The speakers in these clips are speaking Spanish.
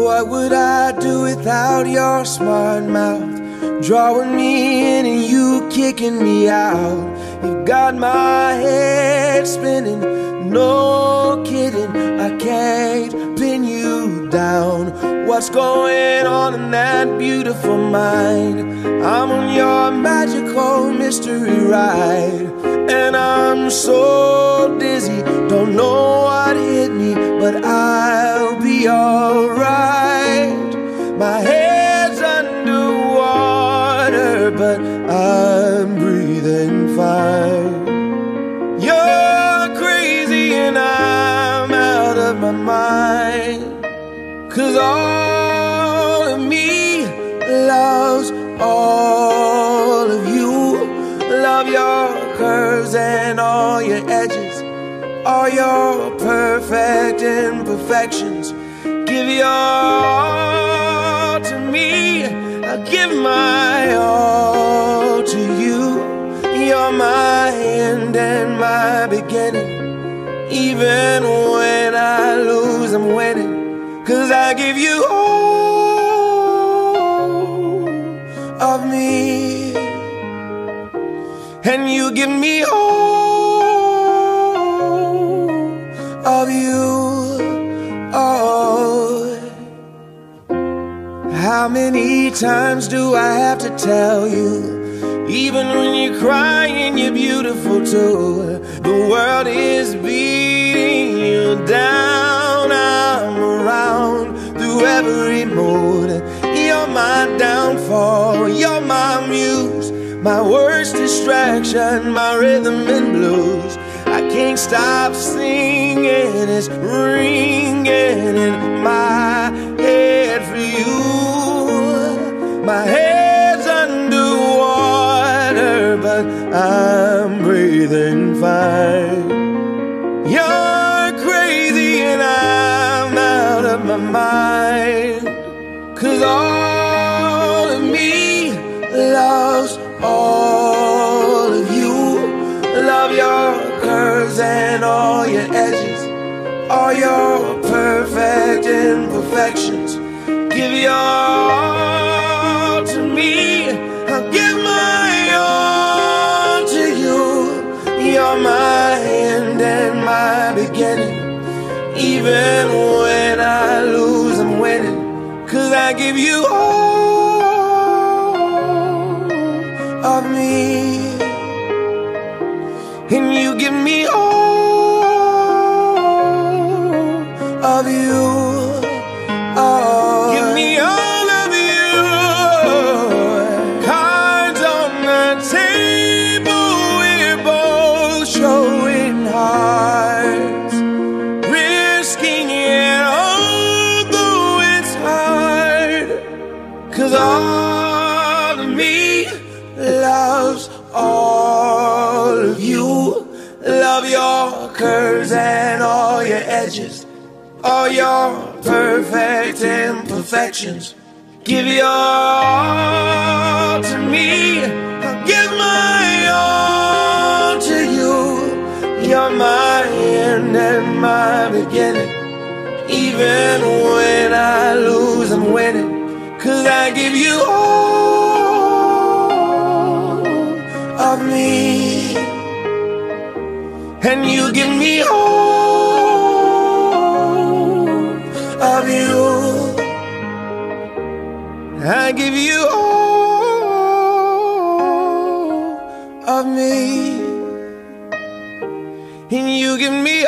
What would I do without your smart mouth, drawing me in and you kicking me out? You got my head spinning, no kidding, I can't pin you down. What's going on in that beautiful mind? I'm on your magical mystery ride, and I'm so dizzy, don't know what hit me, but I'll be alright. My head's underwater, but I'm breathing fine. You're crazy and I'm out of my mind, 'cause all of me loves all of you. Love your curves and all your edges, all your perfect imperfections. Give your all to me, I'll give my all to you. You're my end and my beginning. Even when I lose, I'm winning, 'cause I give you all of me, and you give me all of you. Oh, how many times do I have to tell you, even when you're crying, you're beautiful too. The world is beating you down, I'm around through every mood. You're my downfall, you're my muse, my worst distraction, my rhythm and blues. I can't stop singing, it's ringing in my head for you. My head's underwater, but I'm breathing fine. You're crazy and I'm out of my mind, 'cause all of me loves all of you. Love your curves and all your edges, all your perfect imperfections. Give your all to me, I'll give my all to you. You're my end and my beginning. Even when I lose, I'm winning, 'cause I give you all of me, and you give me all of you. Oh, give me all of you. Cards on the table, we're both showing hearts, risking it although it's hard, 'cause all of me loves all of you. Love your curves and all your edges, all your perfect imperfections. Give your all to me, I'll give my all to you. You're my end and my beginning. Even when I lose, I'm winning, 'cause I give you all of me, and you give me all of you. I give you all of me, and you give me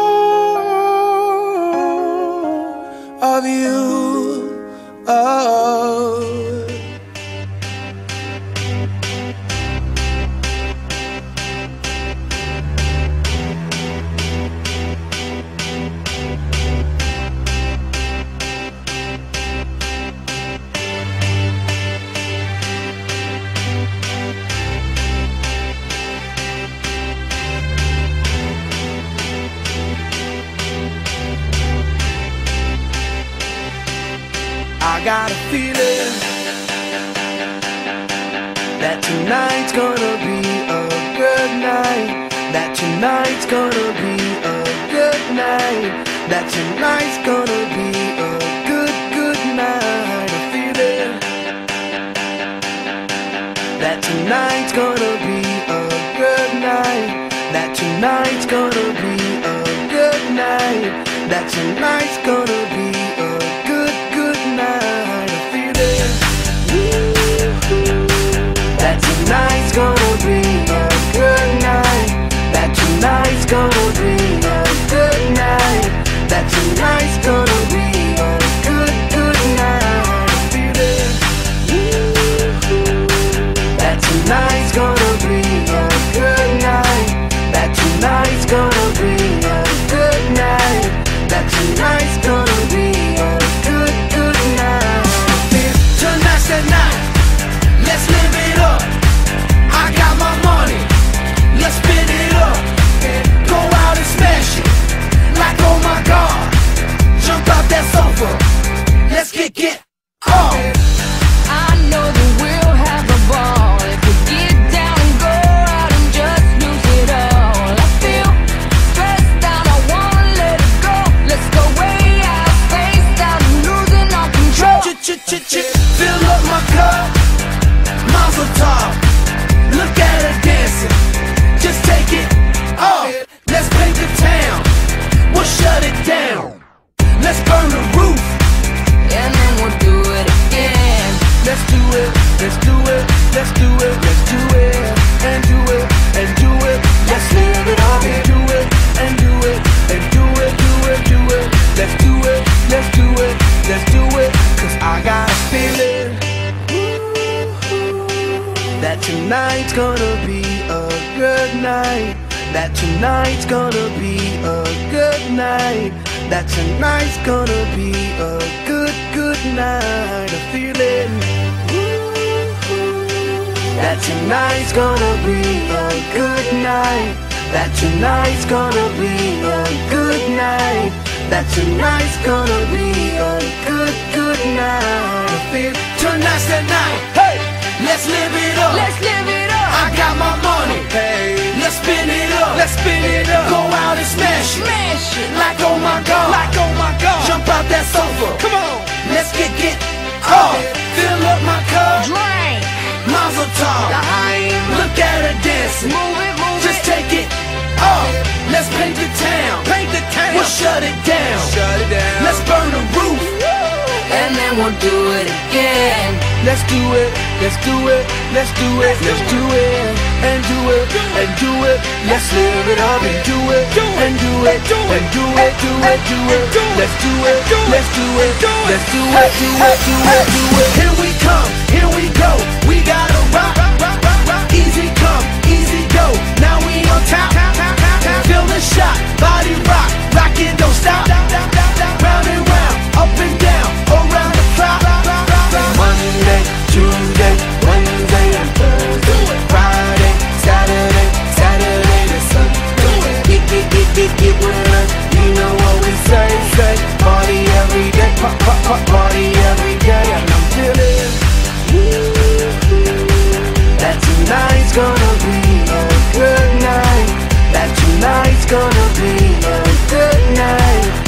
all of you. Oh, I got a feeling that tonight's gonna be a good night, that tonight's gonna be a good night, that tonight's gonna be a good night. I'm feeling that tonight's gonna be a good night. That tonight's gonna be a good night. That tonight's gonna be a good night. I'm feeling that tonight's gonna be a good night. That tonight's gonna be a good night. That tonight's gonna be a good night. I'm feeling that tonight's gonna be a good night. That tonight's gonna be a good night. That tonight's gonna be a good night. Tonight's the night. Let's live it up. I got my money. Let's spin it up. Go out and smash it. Like oh my God. Jump out that sofa. Let's get off. I know that we'll have a ball if we get down and go out and just lose it all. I feel stressed out, I wanna let it go. Let's go way out, spaced out, and losing all control. Fill up my cup, Mazel tov. Look at her dancing, just take it off. Let's paint the town, we'll shut it down. Let's burn the roof, And then we'll do it again. let's do it, let's do it, let's do it, let's do it, and do it, and do it. Let's live it up and do it, and do it, and do it, do it, do it. Let's do it, let's do it, let's do it. Cause I got a feeling that tonight's gonna be a good night. That tonight's gonna be a good night. That tonight's gonna be a good night. A feeling that tonight's gonna be a good night. That tonight's gonna be a good night. That tonight's gonna be a good night. I feel tonight's the night. Hey, let's live it up. Let's live it up. I got my money. Hey, let's spin it up. Let's spin it up. Go out and smash it. Smash it. Like oh my God. Like oh my God. Jump out that sofa. Come on. Let's get off. Fill up my cup. Drink. Mazel tov. Look at her dancing. Move it, move Just it. take it off. Let's paint the town. Paint the town. We'll shut it down. Shut it down. Let's burn the roof. And then we'll do it again. Let's do it. Let's do it. Let's do it. Let's do it. And do it. And do it. Let's live it up and do it. And do it. And do it. Do it. Do it. Let's do it. Let's do it. Let's do it. Do it. Do it. Do it. Here we come. Here we go. We gotta rock. Easy come. Easy go. Now we on top. Feel the shot. Body rock. Rockin', don't stop. Round and round. Up and down. Around the clock. Monday, Tuesday, Wednesday, and Thursday. Friday, Saturday, Saturday to Sunday. Get with us. You know what we say. Party every day. Party every day. And I'm feeling that tonight's gonna be a good night. That tonight's gonna be a good night.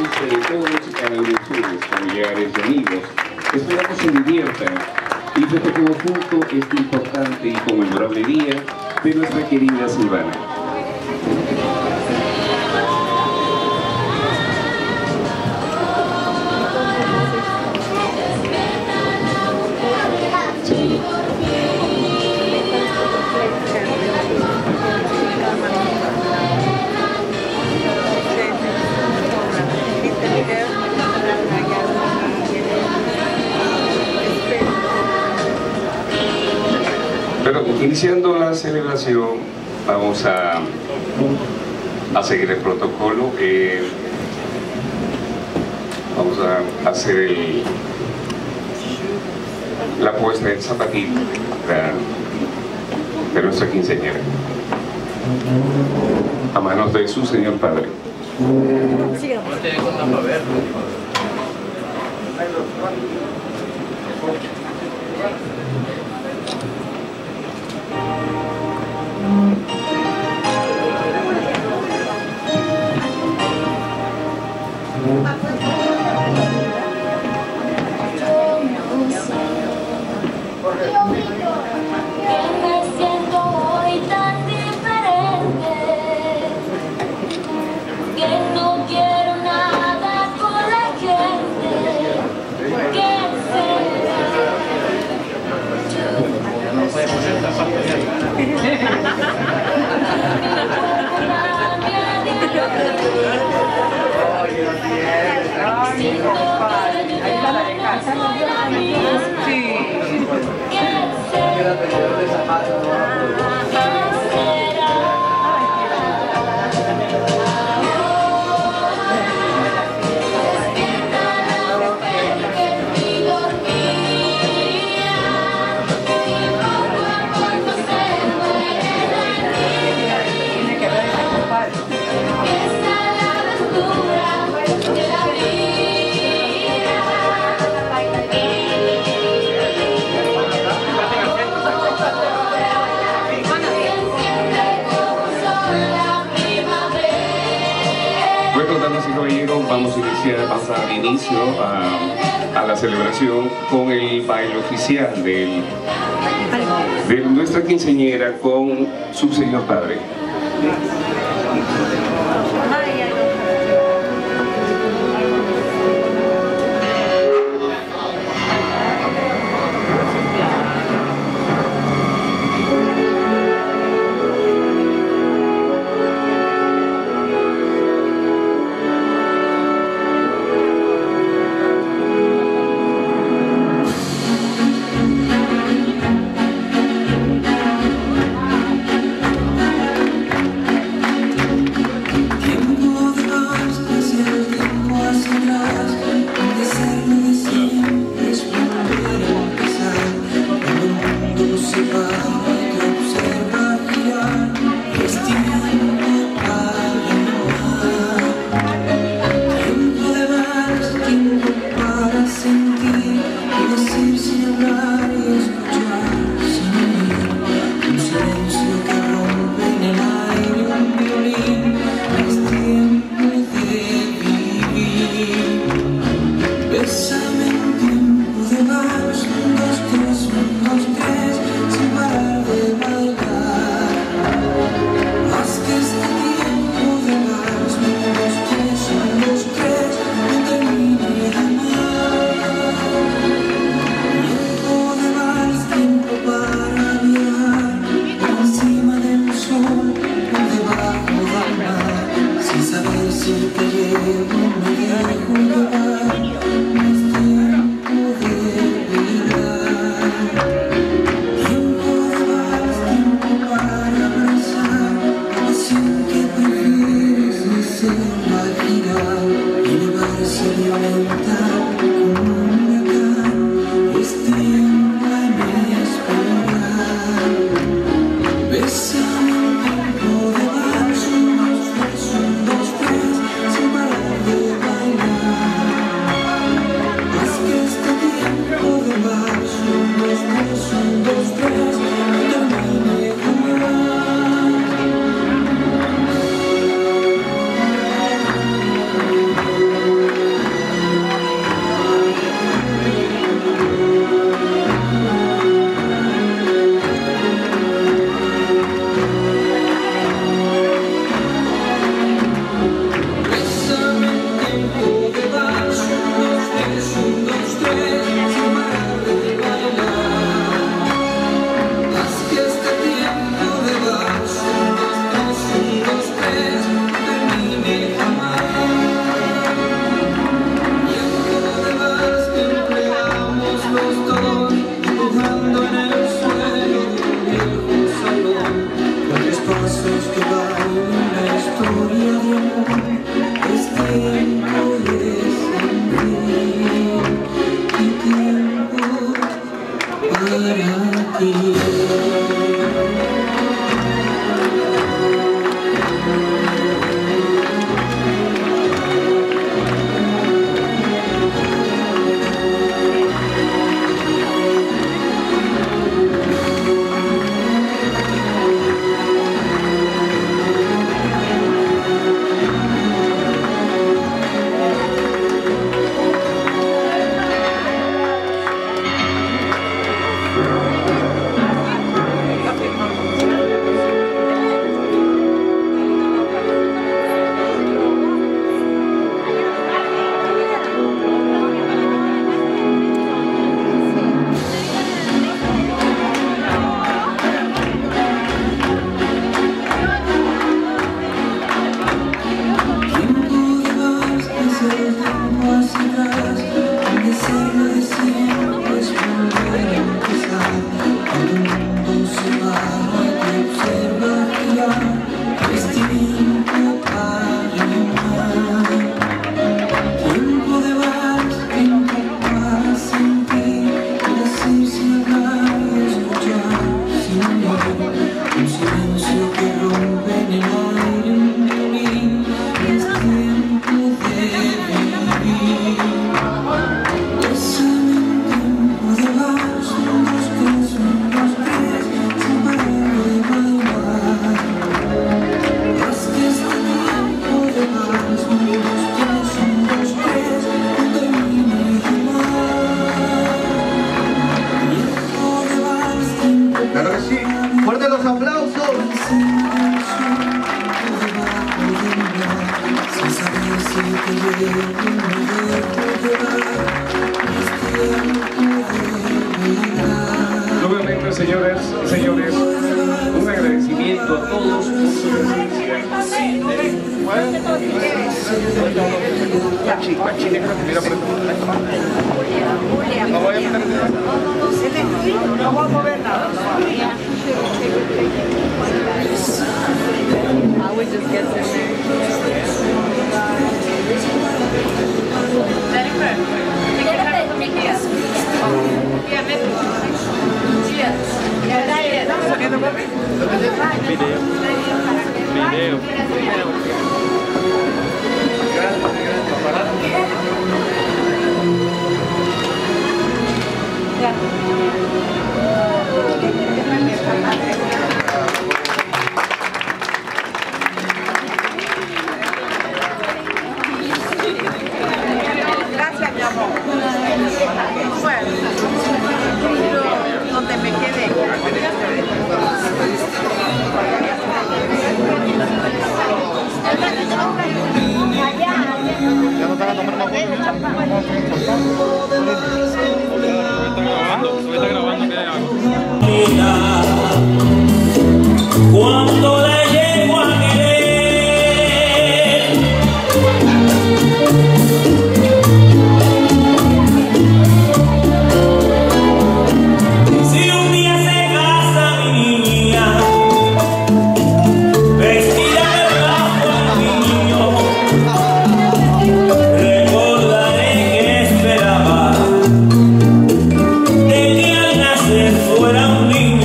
presencia de todos y cada uno de ustedes, familiares y amigos. Esperamos se diviertan y festejemos juntos este importante y conmemorable día de nuestra querida Silvana. Pero iniciando la celebración, vamos a seguir el protocolo. Vamos a hacer la puesta del zapatito de nuestra quinceañera a manos de su señor padre. Vamos a dar inicio a la celebración con el baile oficial de nuestra quinceañera con su señor padre. Nuevamente, señores, un agradecimiento a todos por su presencia. No voy a mover nada. I would just get in there. Jennifer, take your hand from me here. Yeah, gracias, mi amor. Bueno, donde me quedé. Ya no están a tomar más cuando la llego a querer, si un día se casa mi niña, vestida de blanco al niño, recordaré que esperaba de que al nacer fuera un niño.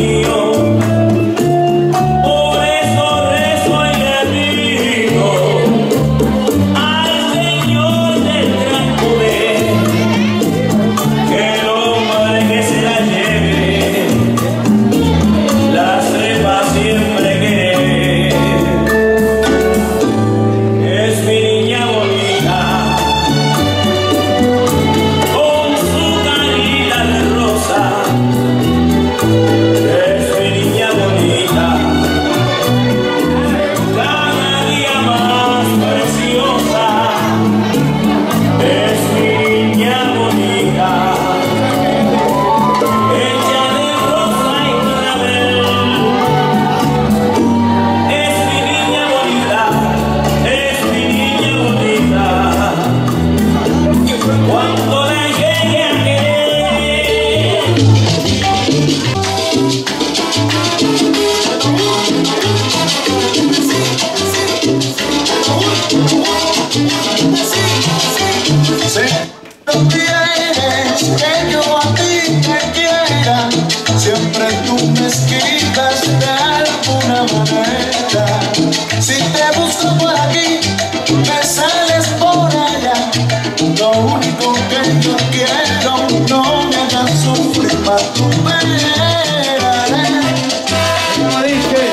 Siempre tú esquitas de alguna manera. Si te busco por aquí, me sales por allá. Lo único que yo quiero, no me hagas sufrir más tu pena. Como dije,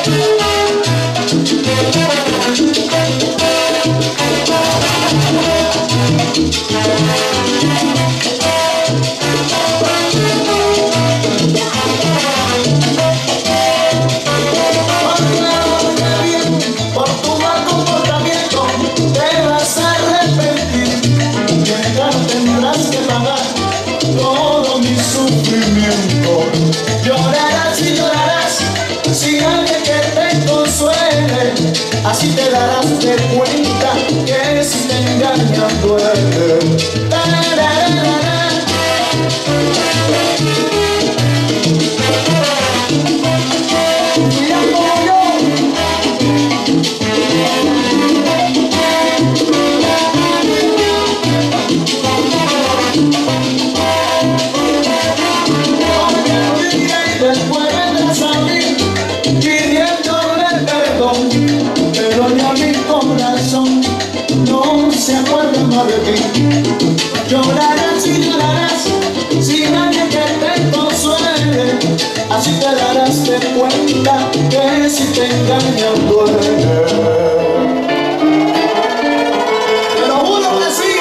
por tu mal comportamiento te vas a arrepentir. Tendrás que pagar todo mi sufrimiento. Llorarás y llorarás sin alguien que te consuele. Así te darás de cuenta que si te engañan duele. Mira como yo. Después vendrás a mí pidiéndole perdón, pero ya mi corazón no se acuerda más de ti. Llorarás y llorarás sin nadie que te consuele. Así te darás de cuenta que si te engañan duele. Te lo juro que sí.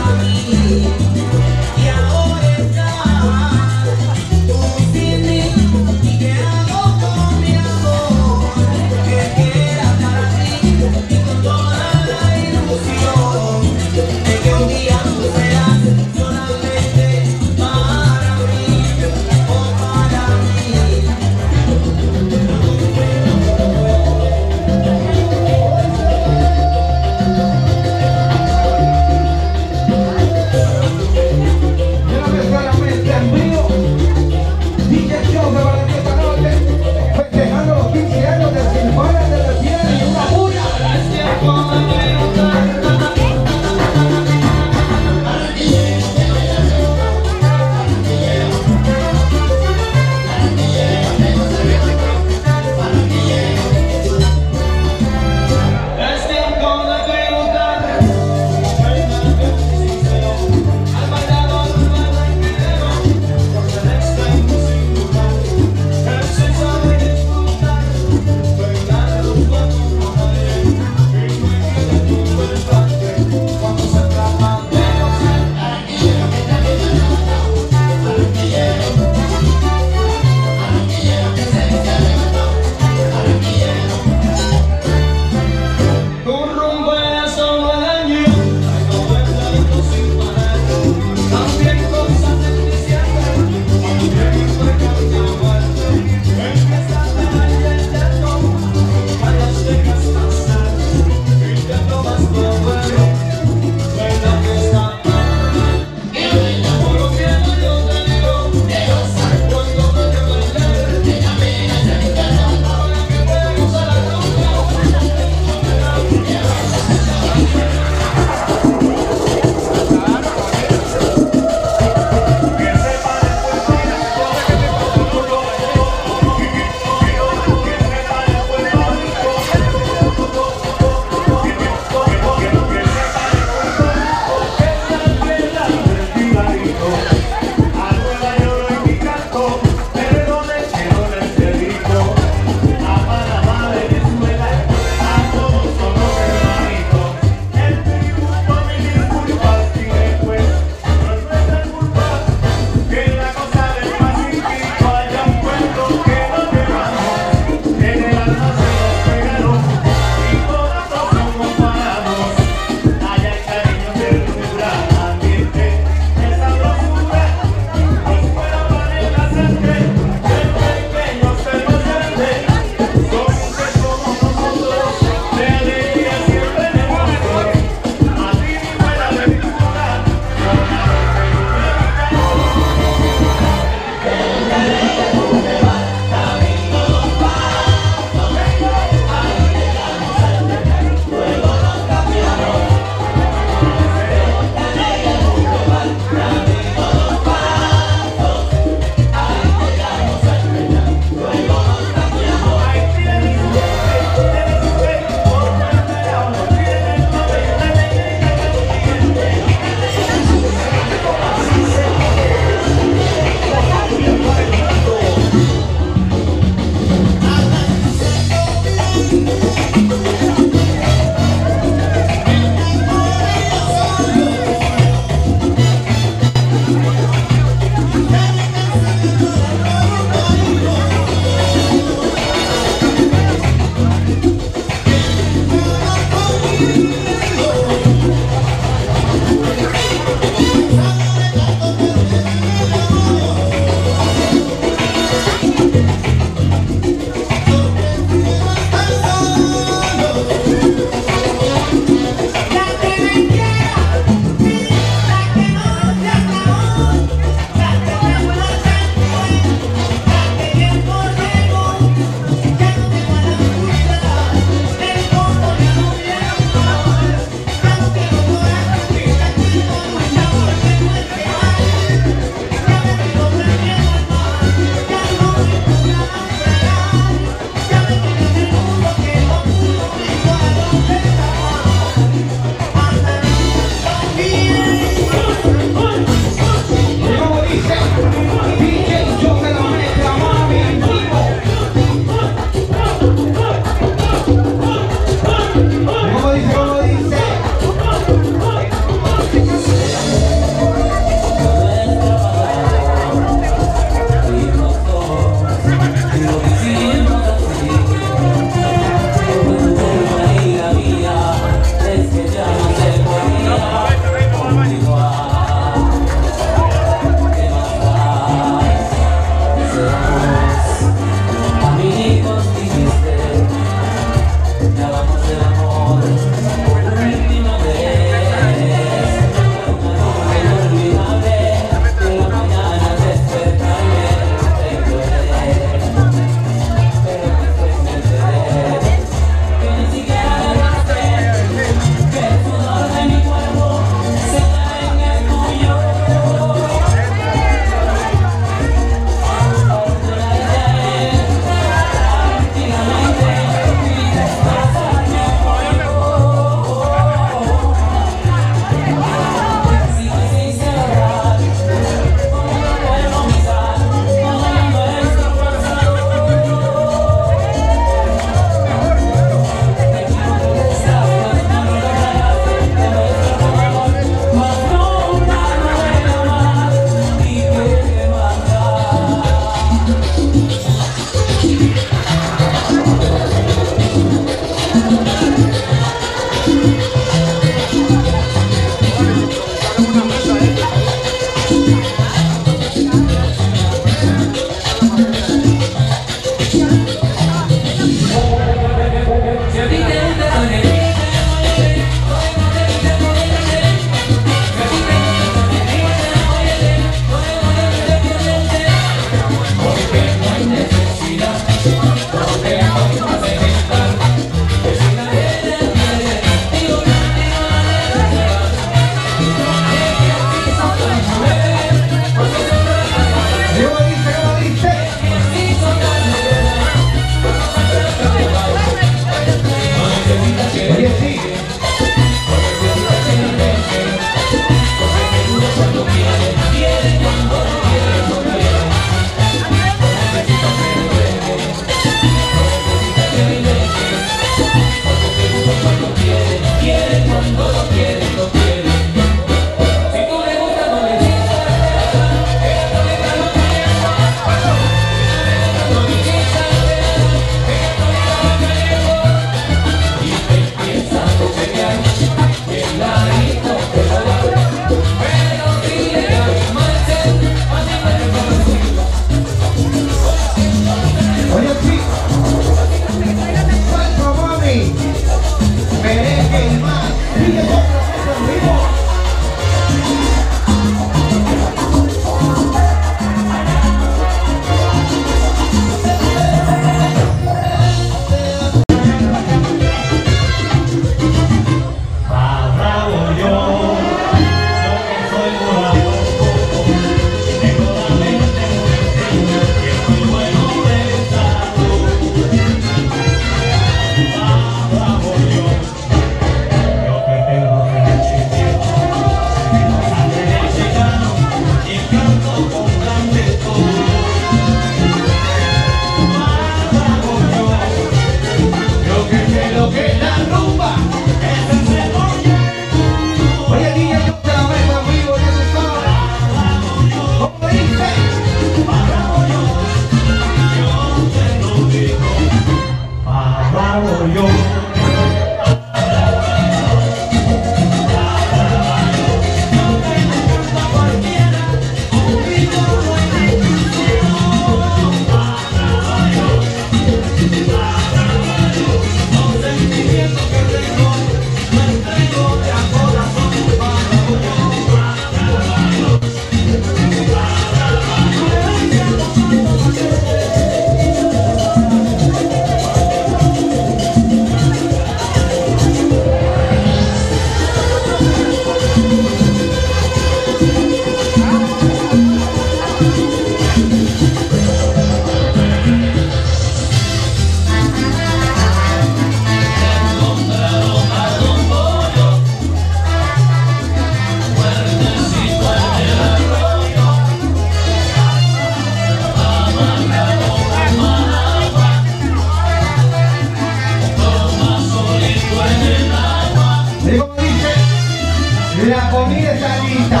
La comida está lista.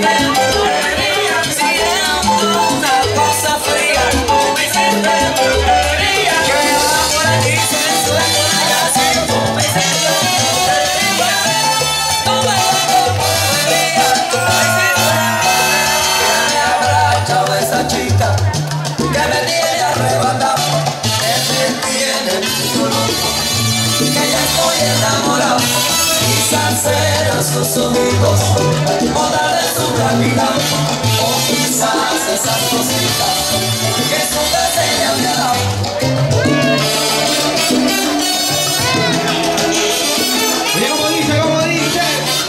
Sus ojitos, botar de su realidad, o quizás esas cositas que su deseo me ha dado. Oye, como dice,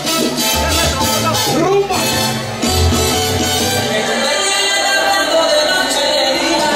rumba. De noche y día,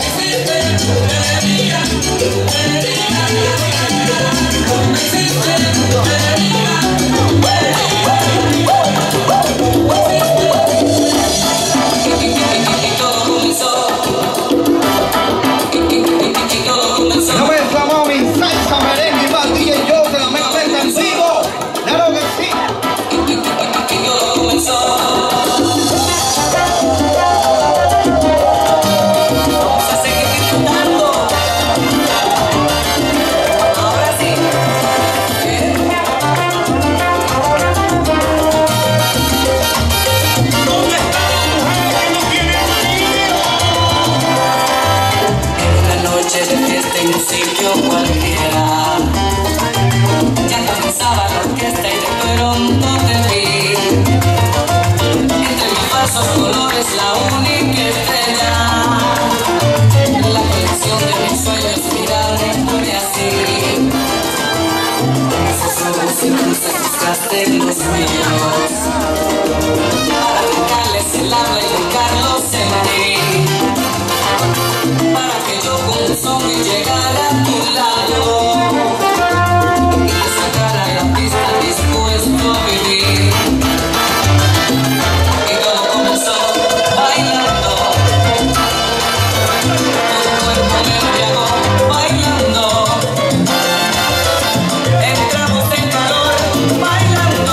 de los míos, para tocarles el habla y tocarlos sentir, para que yo con un zombie llegara a tu lado y te sacara a la pista dispuesto a vivir. Y todo comenzó bailando, tu cuerpo me embriagó bailando. Entramos en calor bailando.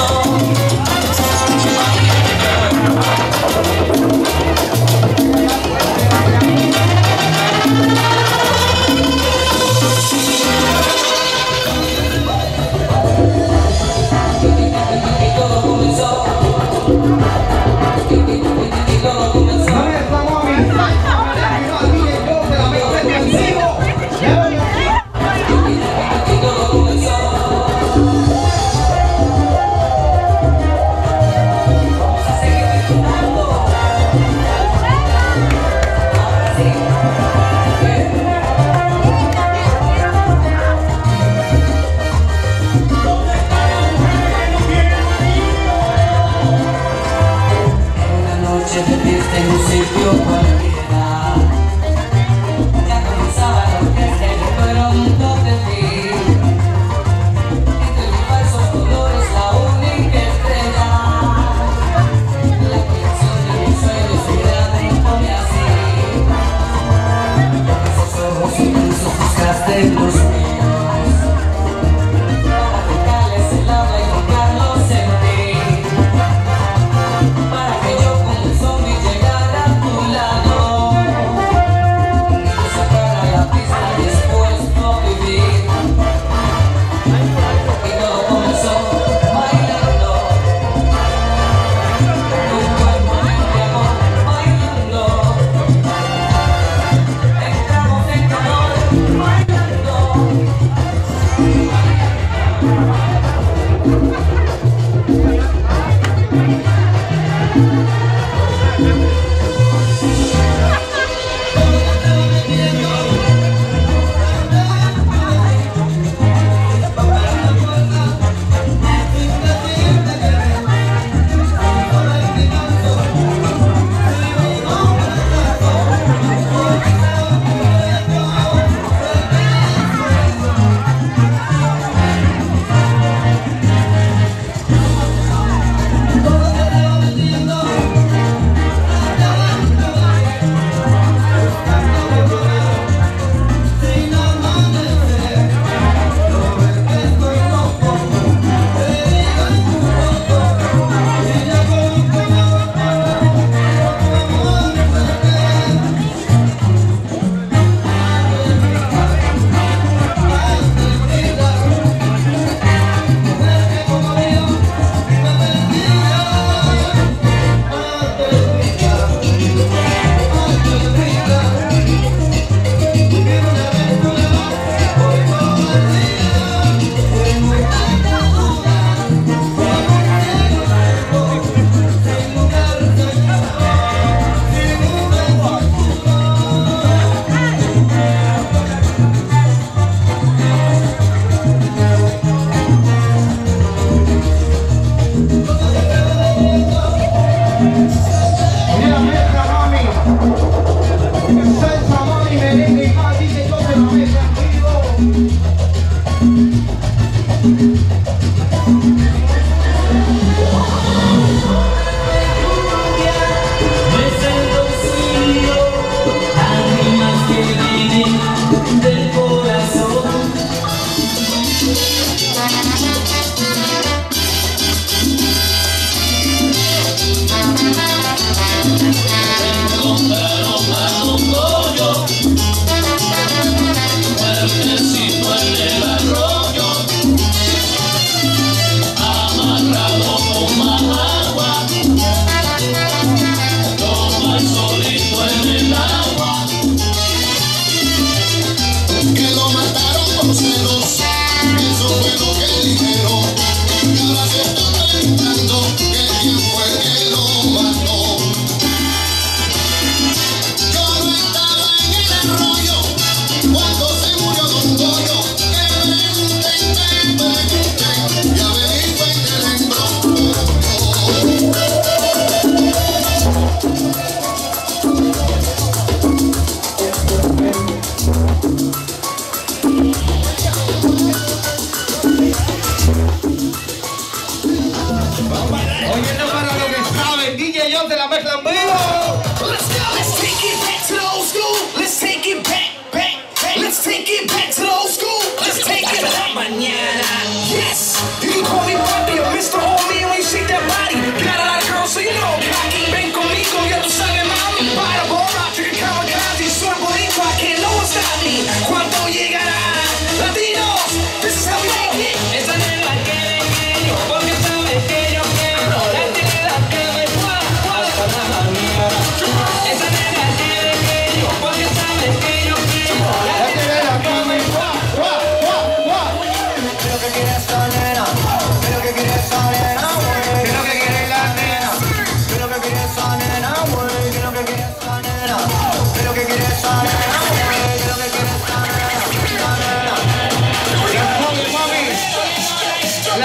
Y todo comenzó. ¿Dónde está mami? Salsa, merengue, no, DJ Joe, de la Mega Frente en vivo. Claro que sí. Y todo comenzó. Vamos a seguir disfrutando. Ahora sí. En una noche de fiesta en un sitio cualquiera, ya comenzaba la orquesta y de pronto te vi. Entre mis falsos colores la única estrella, la creación de mis sueños mirándome así. Esos ojos inmensos buscaste en los míos, para tocarles el habla y tocarlos sentir, para que yo con un zombie llegara a tu lado y te sacara a la pista dispuesto a vivir. Y todo comenzó bailando, tu cuerpo me embriagó bailando. Entramos en calor bailando.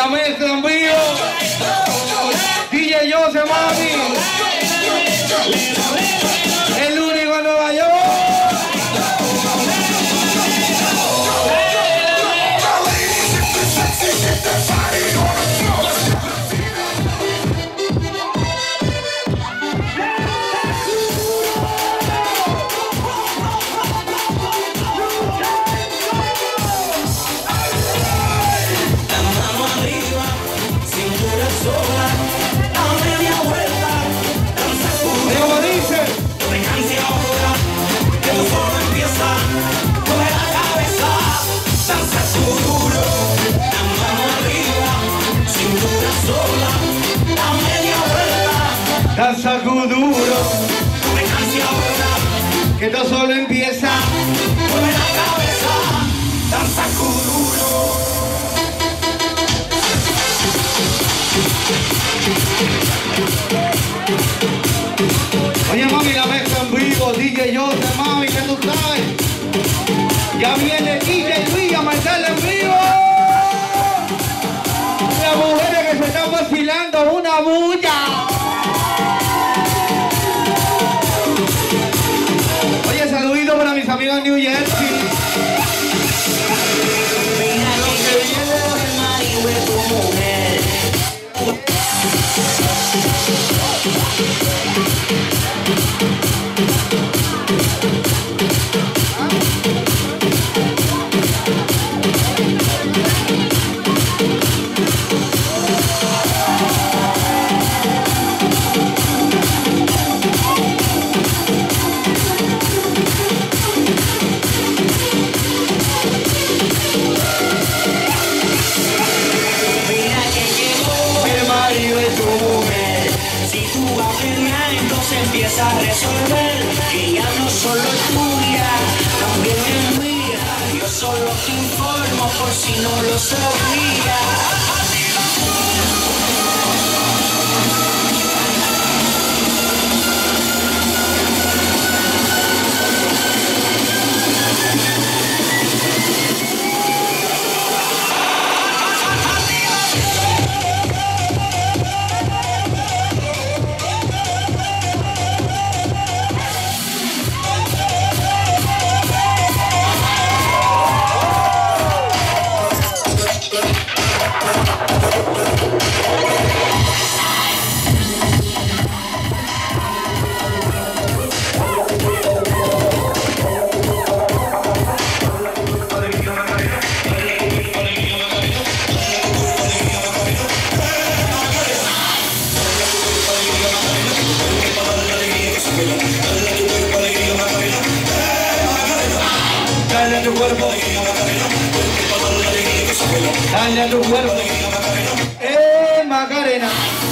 La mezcla en vivo. DJ Jose, mami. El único en Nueva York. Danza duro, que esto solo empieza. Mueve la cabeza, danza duro. Oye mami, la mezcla en vivo, DJ Jose, mami, que tú sabes. Ya viene DJ Luis a meterle en vivo. Las mujeres que se están vacilando, una bulla. Saludito para mis amigos en New Jersey. Mira lo que viene del marido de tu mujer. Empieza a resolver que ya no solo es tuya, también es mía. Yo solo te informo por si no lo sabías. Dale a tu cuerpo. Dale a tu cuerpo. Macarena.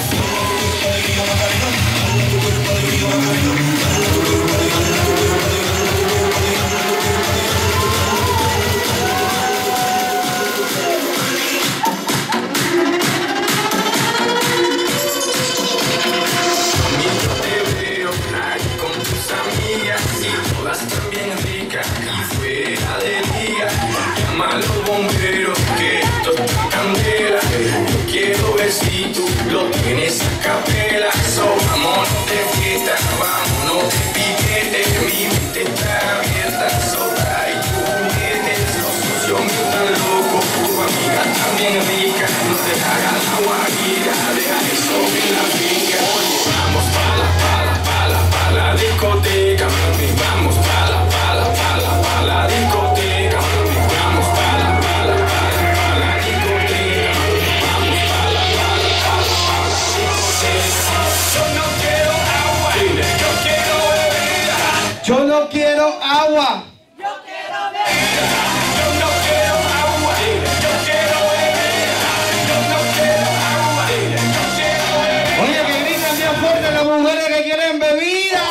Los bomberos, que esto es candela. Yo quiero ver si tú lo tienes a capela. So, vámonos de fiesta, vámonos de piquete. Mi mente está abierta, so trae tus juguetes. Los socios míos tan locos, tu amiga también rica. No te hagas la guajira, deja eso en la finca. Vamos pa' la discoteca, mami. Vamos pa' la discoteca, mami. Vamos pa' la discoteca, vamos pa' la discoteca. Yo no quiero agua, yo quiero bebida. Yo no quiero agua. Yo quiero bebida. Yo no quiero agua, yo quiero bebida. Yo no quiero agua, yo quiero bebida. Oye, que gritan bien fuerte las mujeres que quieren bebida.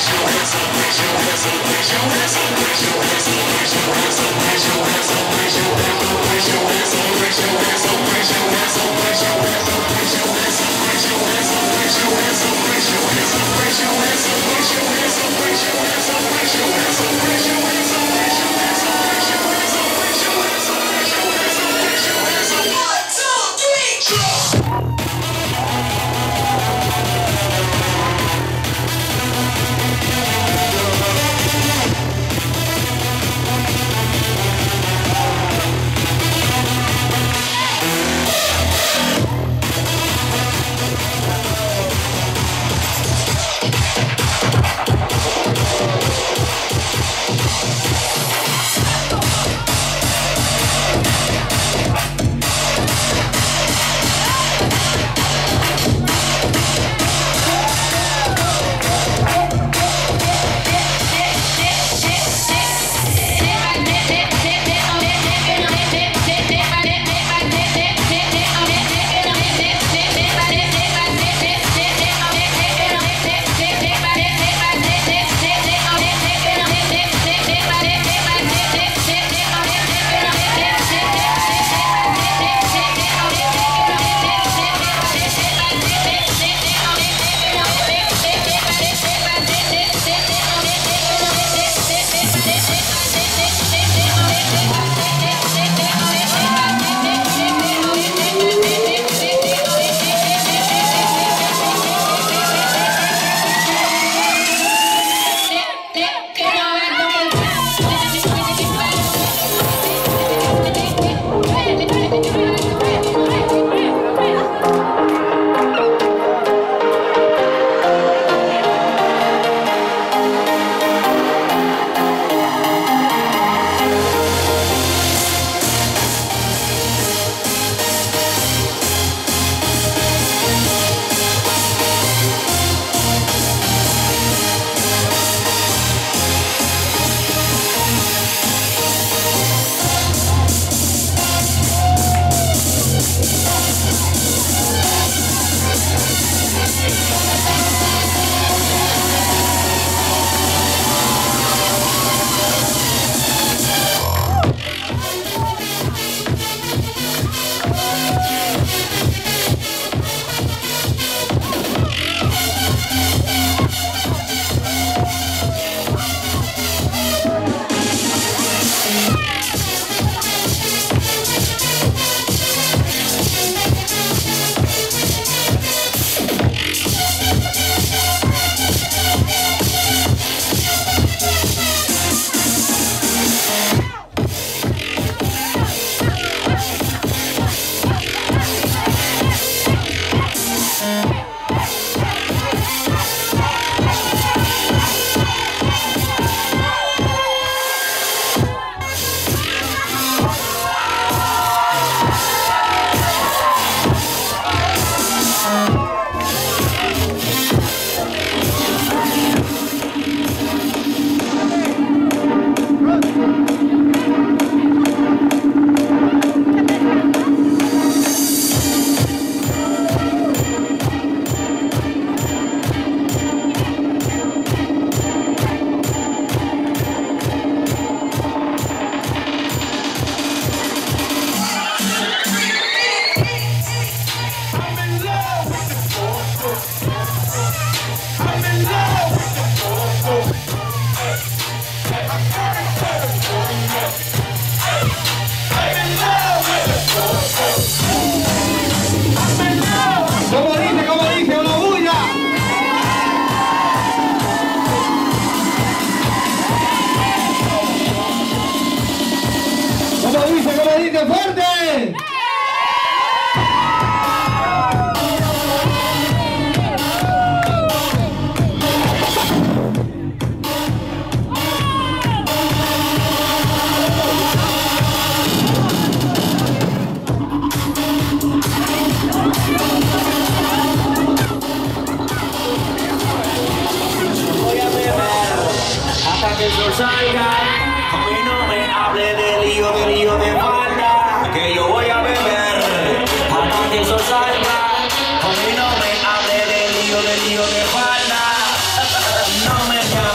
No me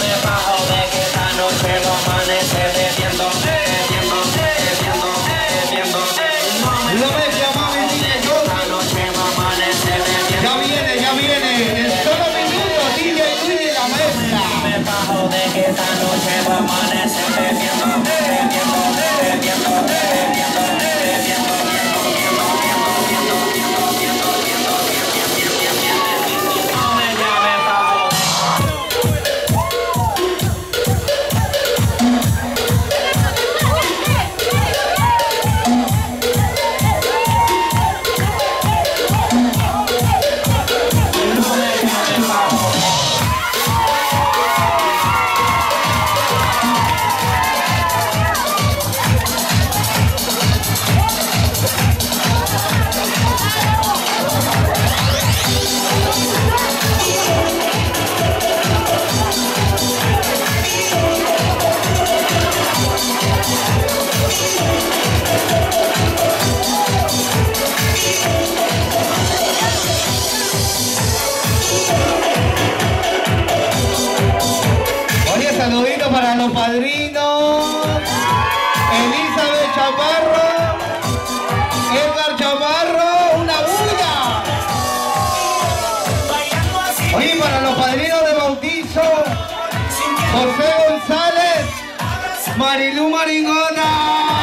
José González, Marilu Maringona.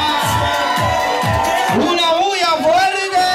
Una bulla fuerte.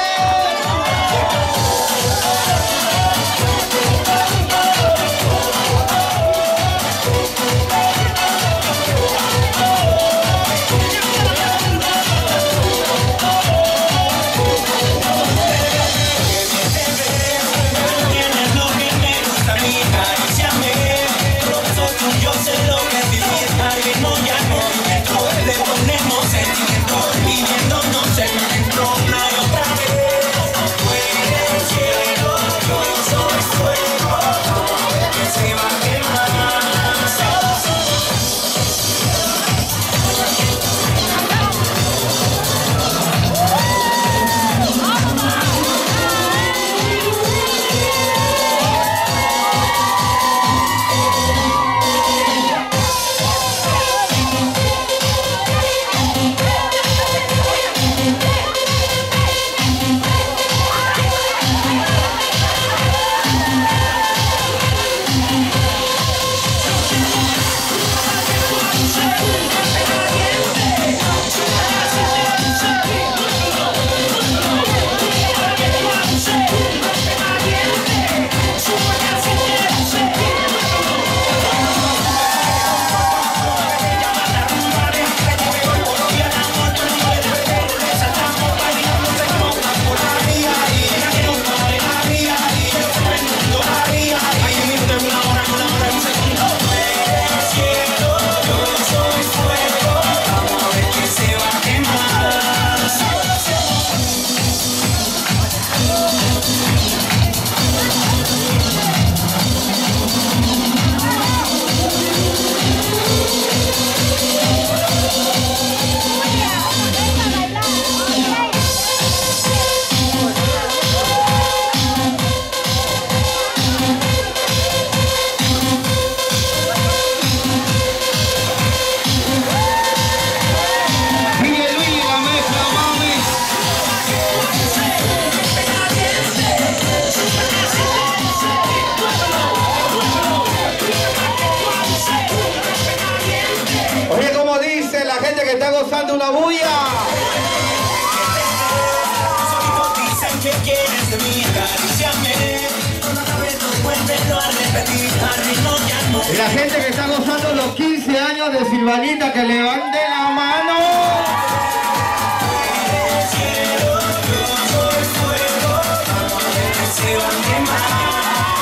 Está gozando una bulla. Dicen que quieres de mí, acaríciame. Vuélvelo a repetir, y la gente que está gozando los 15 años de Silvanita, que levante la mano. Cielo, yo soy fuego, se va a quemar.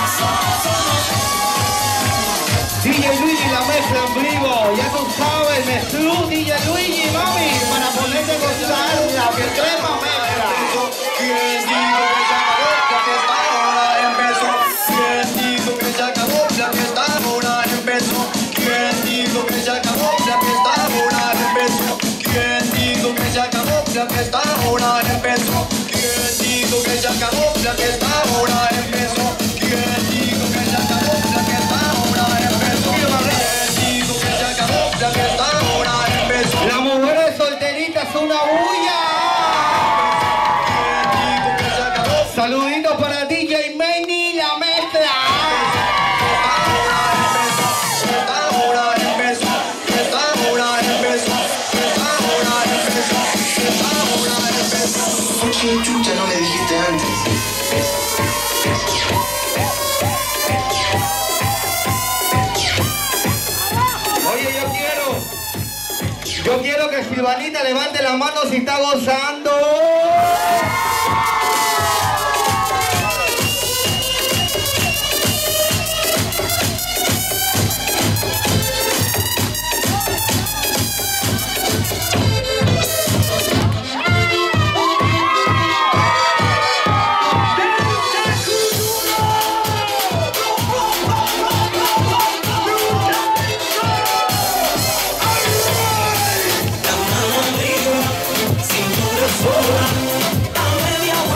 DJ Luigi la mezcla en vivo, ya tú sabes, mezclú DJ Luigi, mami, para ponerte a gozar la que trepa mezcla. ¿Quién dijo que se acabó? La fiesta ahora empezó. ¿Quién dijo que se acabó? La fiesta ahora empezó. ¿Quién dijo que se acabó? La fiesta ahora empezó. ¿Quién dijo que se acabó? La fiesta ahora empezó. ¿Quién dijo que se acabó? La fiesta ahora empezó. ¿Quién dijo que se acabó? La fiesta ahora empezó. Las mujeres solteritas son una bulla. Saluditos para DJ Manny, la mezcla. Chucha, no me dijiste antes. Oye, yo quiero que Silvanita levante la mano si está gozando. Cintura sola, a media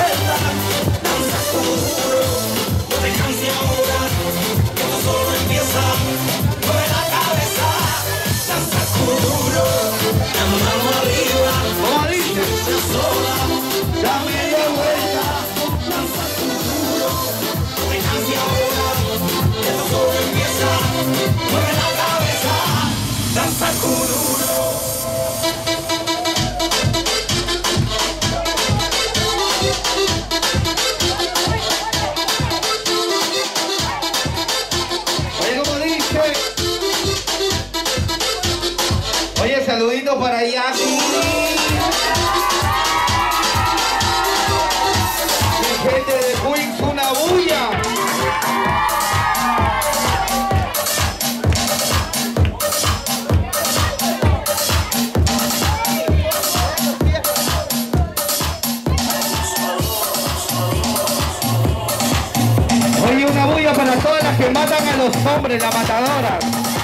hombre, la matadora.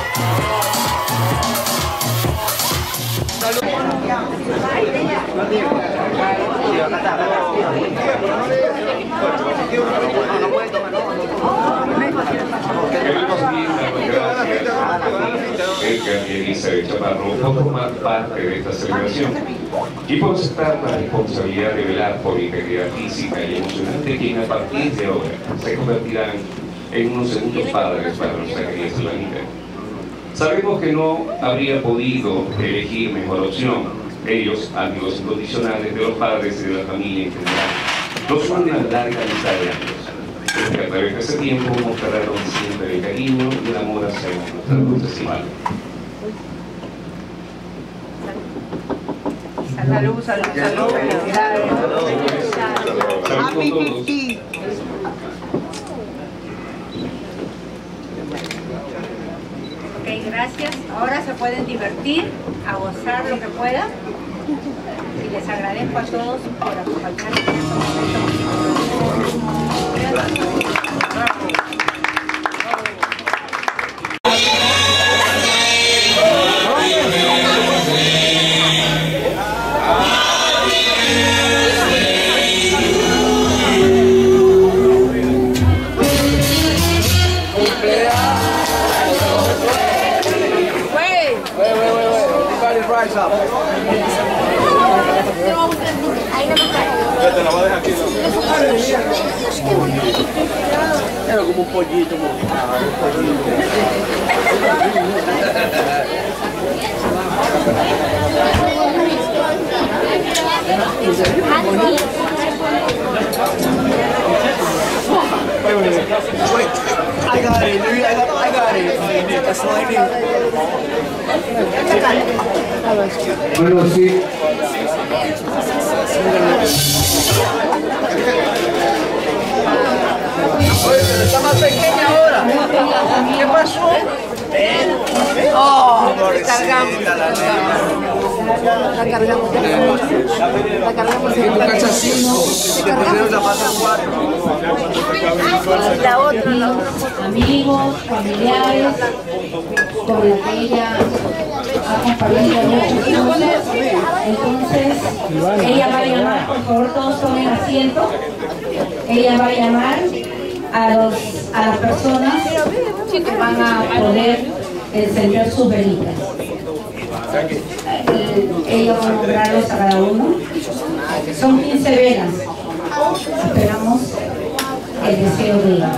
Edgar y Elizabeth Chaparro por formar parte de esta celebración y por aceptar la responsabilidad de velar por la integridad física y emocional de quien a partir de ahora se convertirán en unos segundos padres para nuestra querida Salanita. Sabemos que no habría podido elegir mejor opción. Ellos, amigos incondicionales de los padres y de la familia en general, nos unen una larga amistad de años. Que a través de ese tiempo mostraron siempre el cariño y el amor hacia nuestra luz estimada. Salud, salud, salud. Happy 50. Ok, gracias. Ahora se pueden divertir, a gozar lo que puedan. Y les agradezco a todos por acompañarnos en este momento. Rise up. Te la voy a dejar aquí. Era como un pollito. Wait, I got it. I got it. That's sliding. Bueno, sí. Oye, pero está más pequeña ahora. ¿Qué pasó? Oh, cargamos. La cargamos. La cargamos. La otra. Amigos, familiares, con la que ella ha compartido muchas cosas. Entonces, ella va a llamar, por favor, todos tomen asiento. Ella va a llamar a las personas que van a poder encender sus velitas. Ella va a nombrarlos a cada uno. Son 15 velas. Esperamos el deseo de ella.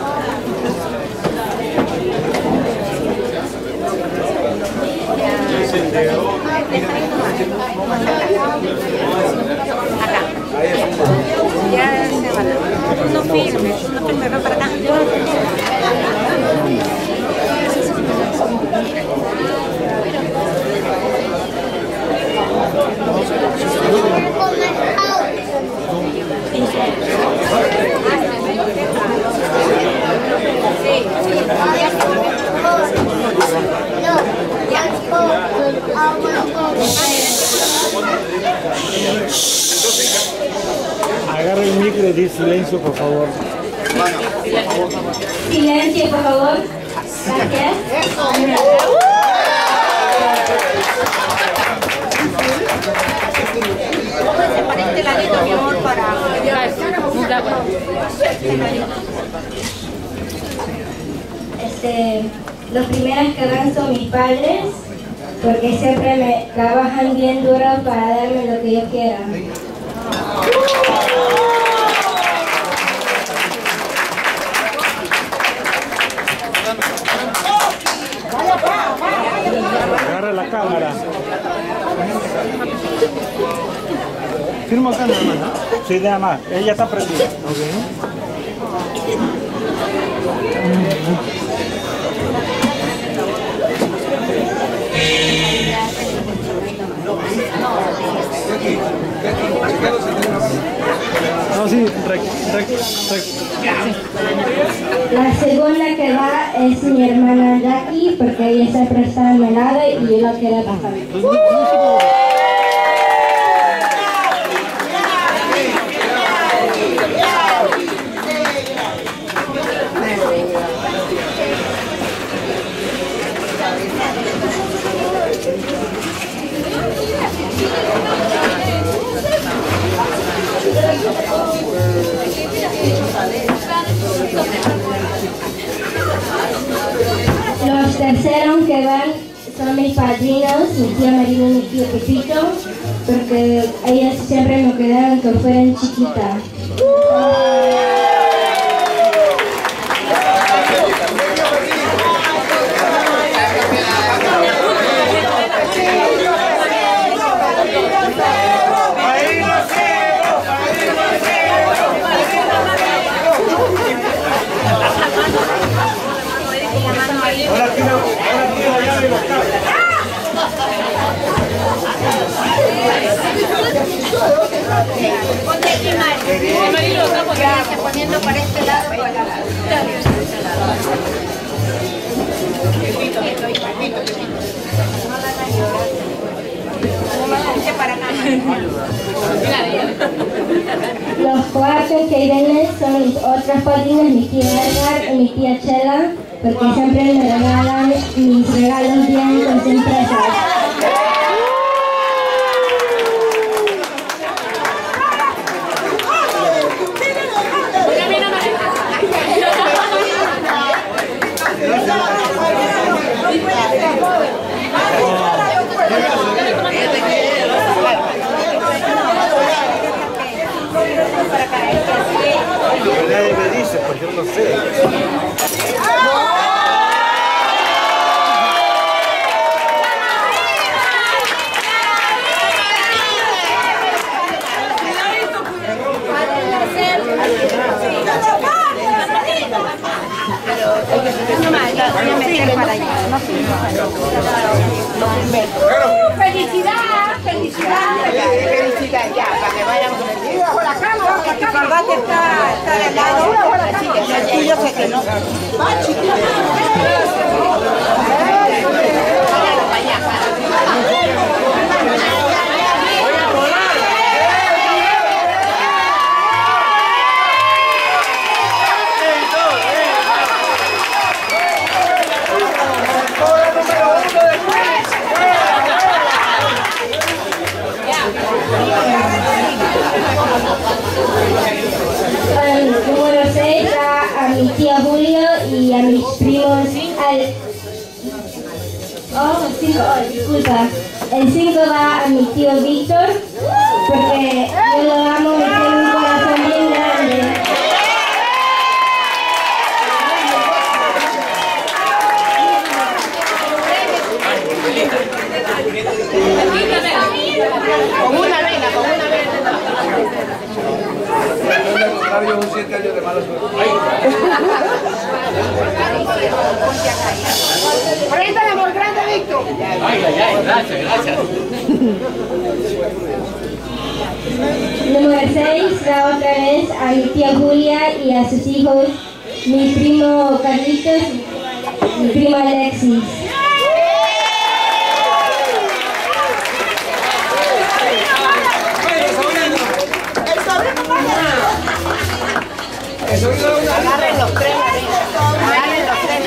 Ya se van. No firme, ven para acá. Agarra el micro y di silencio, por favor. Silencio, por favor. Gracias. Por este ladito, mi amor, para... Los primeros que van son mis padres, porque siempre me trabajan bien duro para darme lo que yo quiera. Agarra la cámara. Firma acá nada más, ¿no? Sí, nada más. Ella está prendida. No, sí, La segunda que va es mi hermana Jackie, porque ella siempre está a mi lado y yo la quiero bajar. Los terceros que van son mis padrinos, mi tía Marina y mi tío Pepito, porque ellas siempre me quedaron que fueran chiquitas. Ponte aquí, Marilo, poniendo para este lado y para el lado. Los cuartos que vienen son mis otras padrinas, mi tía Edgar y mi tía Chela, porque siempre me regalan mis regalos bien con sorpresas. Nadie me dice, pues yo no sé. ¡Felicidad! ¡Felicidad! Ya, para que vayan con el día. Bajo la cama, el corbate está de lado. El tuyo sé que no. Va, chiquito. Número 6 va a mi tía Julio y a mis primos. Disculpa. El 5 va a mi tío Víctor, porque yo lo amo y tiene un corazón bien grande. Con una vena, con una vena. Un 7 años de mala suerte. Ahorita el amor grande, Víctor. Gracias. Número 6 va otra vez a mi tía Julia y a sus hijos, mi primo Carlitos y mi prima Alexis. Agarren los tres, agarren los tres.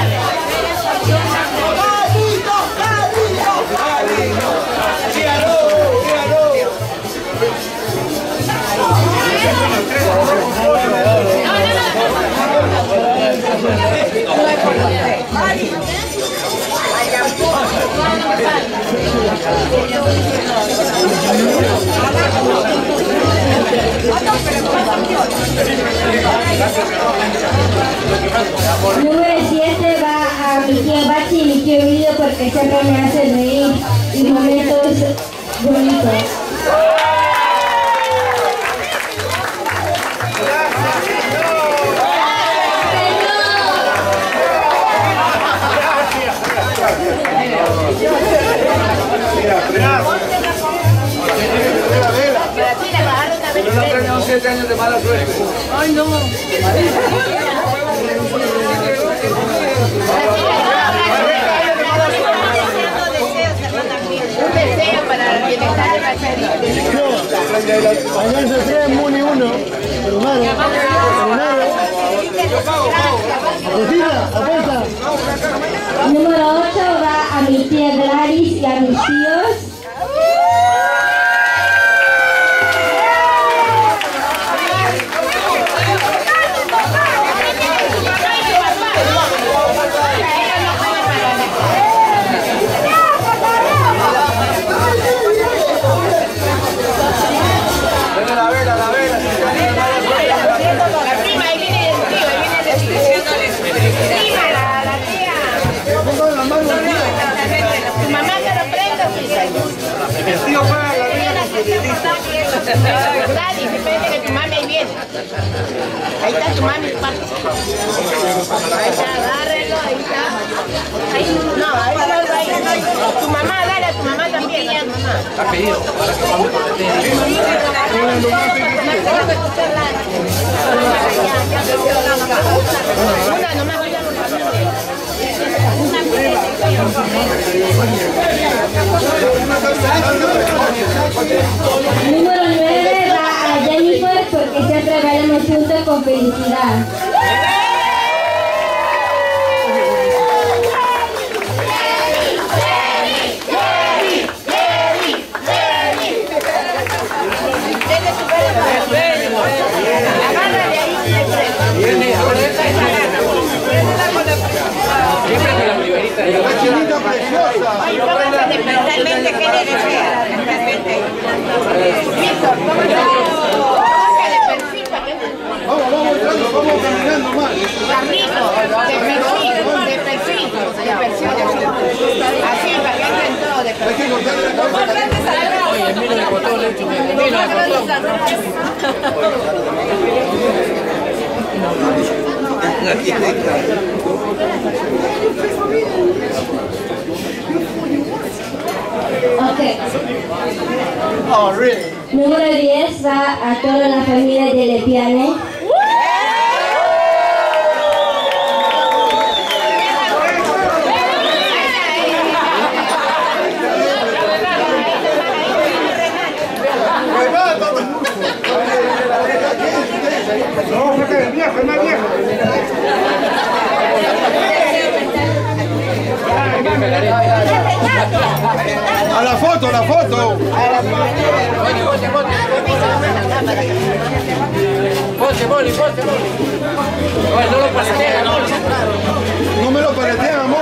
Número 7 va a mi tío Bachi y mi tío Emilio porque siempre me hacen reír y momentos bonitos. Pero no premio 7 años de mala suerte. Ay, no. Un deseo para el bienestar de Marcelito. Allá se trae Muni 1, primero. Rosita, apuesta. Número 8 va a mi tía Gladys y a mis tíos. Gladys, espérate que tu mami ahí viene. Ahí está tu mami, parte. Ahí está, agárrenlo, ahí está. Ahí, no, ahí. Tu mamá, dale a tu mamá también, a tu mamá. Ha pedido. Una nomás, Número 9 va a Jennifer porque siempre bailamos juntos con felicidad. Siempre con la primerita. La chinita preciosa. Mentalmente, ¿qué le desea? Mentalmente. Víctor, ¿cómo está? De perfil para que... Vamos caminando más. Carlito, de perfil. Así, para que entren todos de perfil. Hay que cortarle la cabeza. Oye, el mío le cortó el hecho. Ok. Número 10 va a toda la familia de Lepiane. No, saca el viejo, el más viejo. A la foto, a la foto. Ponte. Bueno, no lo paleteen, amor. No me lo paleteen, amor.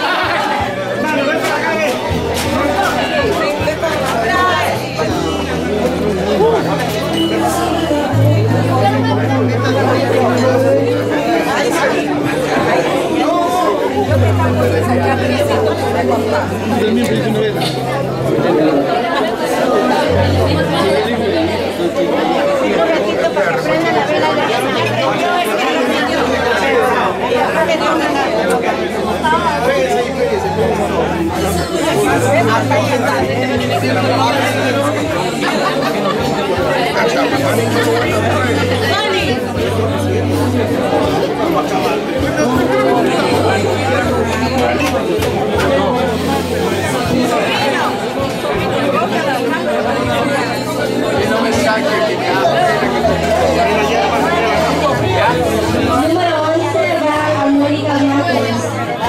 Número 11 va a Mónica Márquez.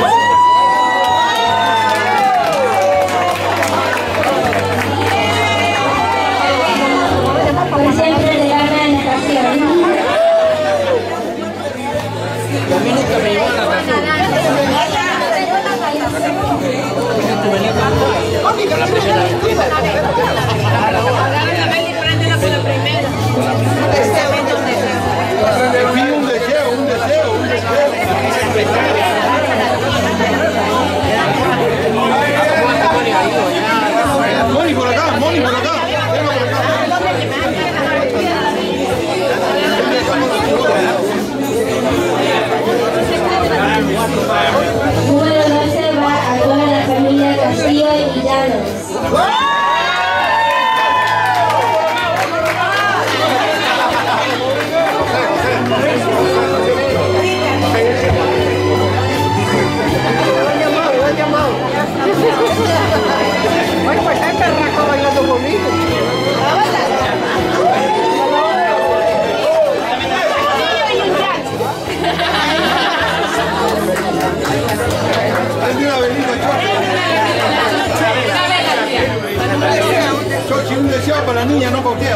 Por siempre le gana en natación. A mí nunca me llevó a natación. La primera vez. Un deseo. Moni por acá. Venga por acá. Número 12 va a toda la familia Castillo y Llanos. Bueno, pues está el perraco bailando conmigo. Prende una velita, Chochi, un deseo para la niña, no pautea.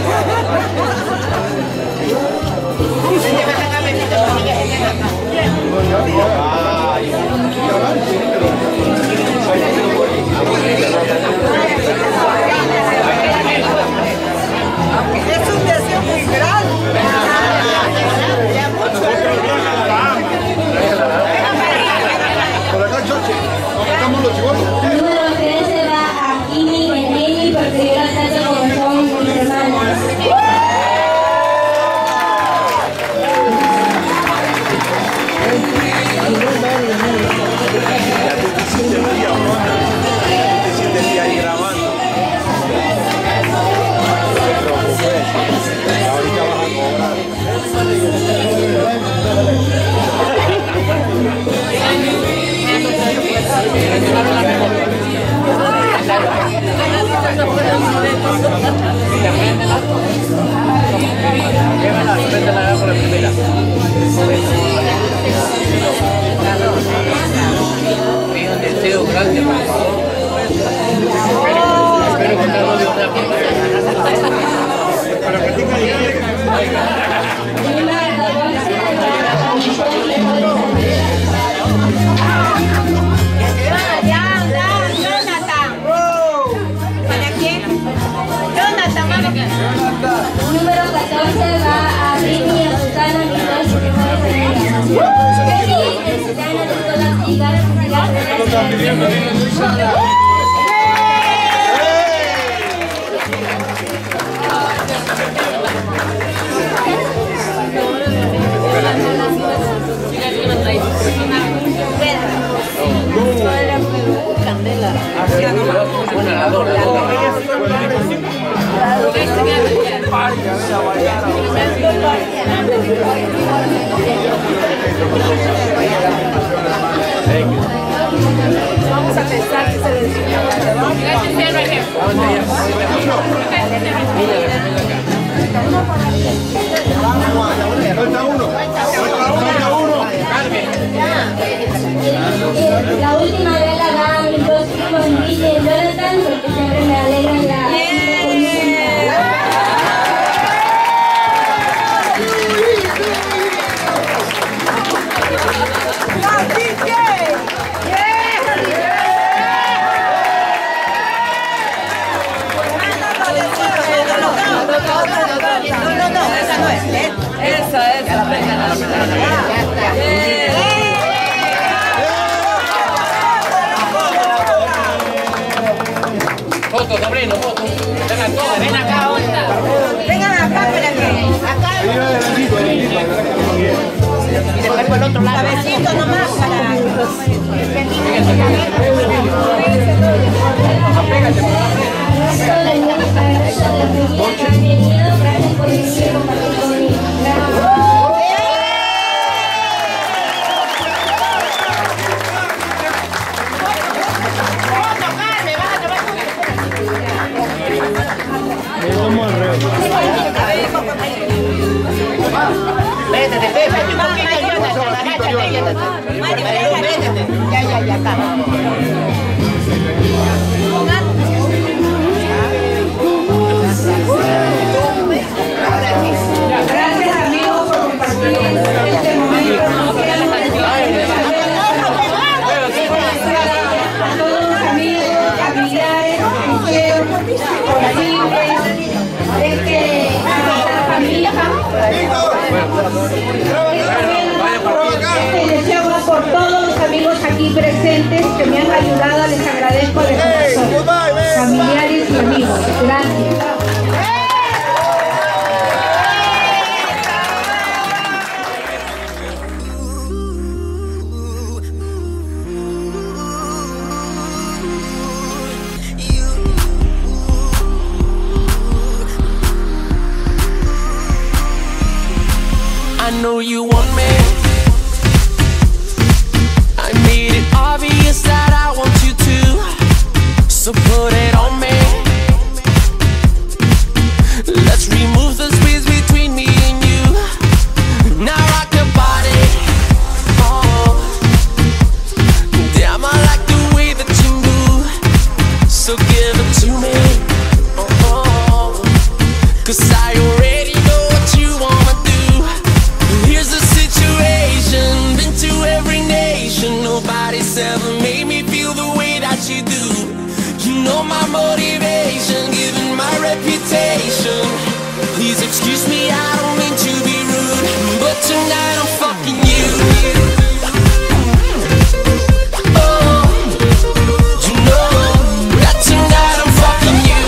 Es un deseo muy grande. Por acá, Chochi. Estamos los chivotos. Número 13 va a Kimi y Nini porque yo las trato como son mis hermanas. Número 14 va a Rini y a Susana, mi madre, que va a Vamos a pensar que se La última vez la dan mis dos hijos, Luigi y Jonathan, porque siempre me alegran la Foto, sobrino, foto. Vengan todos, ven acá, onda. Vengan acá, espérate. Acá. Y después por el otro lado. Cabecito nomás para. Ya, acá. Gracias amigos por compartir este momento. A todos los amigos, familiares, compañeros, posibles, es que nuestra familia deseo por todos los amigos aquí presentes que me han ayudado, les agradezco de corazón. Familiares y amigos, gracias. I know you want me. I made it obvious that I want you to. So put it on me. Let's remove the space between me and you. Now rock your body. Oh, damn, I like the way that you move. So give it to me. Oh, 'cause I already know what you wanna do. Here's the situation, been to every nation. Nobody's ever made me feel the way that you do. You know my motivation, given my reputation. Please excuse me, I don't mean to be rude, but tonight I'm fucking you. Oh, you know that tonight I'm fucking you.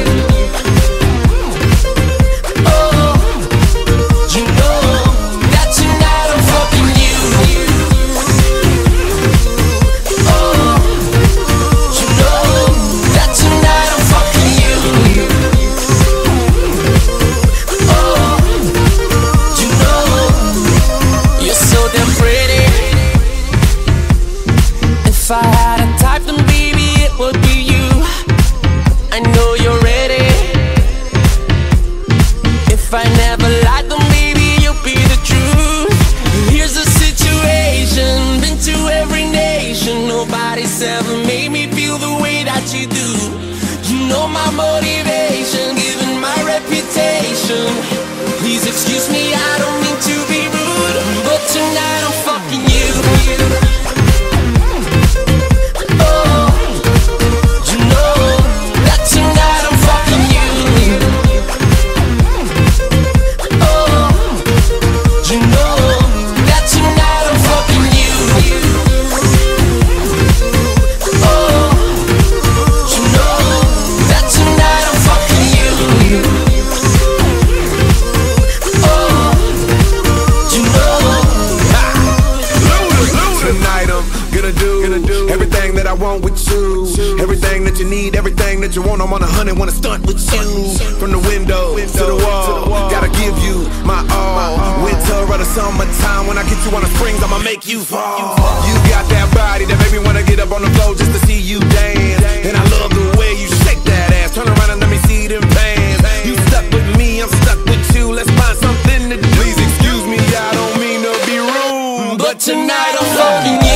Oh, you know that tonight I'm fucking you. Oh, you know that tonight I'm fucking you. type, then baby it would be you. I know you're ready. If I never lied, then baby you'll be the truth. Here's the situation, been to every nation. Nobody's ever made me feel the way that you do. You know my motivation, given my reputation. Please excuse me, I don't mean to be rude, but tonight I'm fucking you. Oh, you know that tonight I'm fucking you. Oh, you know that tonight I'm fucking you. Oh, you know that tonight I'm fucking you. Tonight I'm gonna do everything that I want with you. Everything that you need, everything that you want. I'm on 100, wanna stunt with you. From the window to the wall, gotta give you my all. Winter or the summertime, when I get you on the springs, I'ma make you fall. You got that body that make me wanna get up on the floor just to see you dance. And I love the way you shake that ass. Turn around and let me see them pants. You stuck with me, I'm stuck with you. Let's find something to do. Please excuse me, I don't mean to be rude, but tonight I'm fucking you.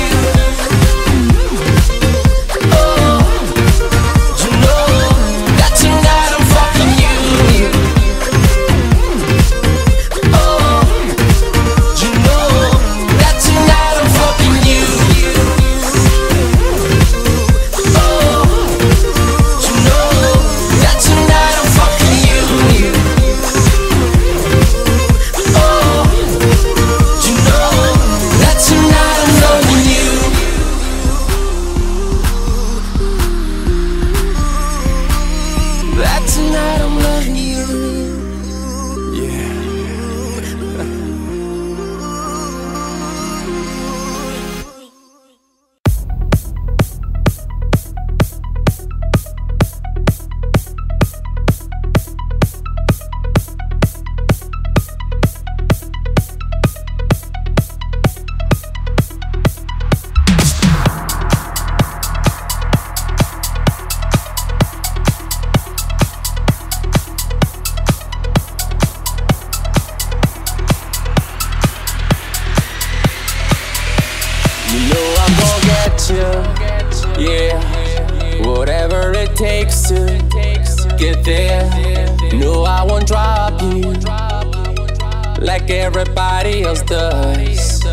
Everybody else does.